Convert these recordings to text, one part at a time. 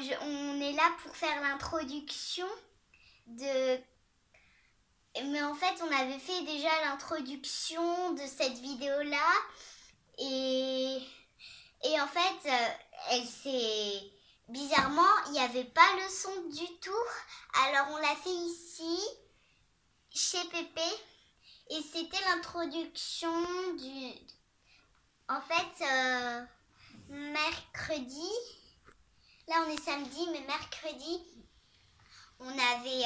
on est là pour faire l'introduction de... Mais en fait, on avait fait déjà l'introduction de cette vidéo-là. Et en fait, elle s'est... Bizarrement, il n'y avait pas le son du tout. Alors, on l'a fait ici, chez Pépé. Et c'était l'introduction du... En fait, mercredi... Là, on est samedi, mais mercredi, on est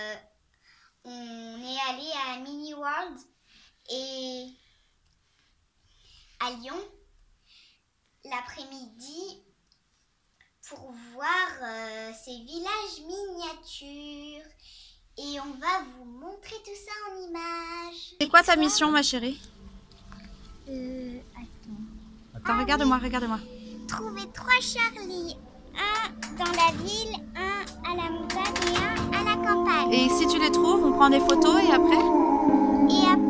allé à Mini World et à Lyon l'après-midi pour voir ces villages miniatures. Et on va vous montrer tout ça en images. C'est quoi ta mission, ma chérie? Attends, regarde-moi, regarde-moi. Trouver 3 Charlie. Un dans la ville, un à la montagne et un à la campagne. Et si tu les trouves, on prend des photos et après? Et après,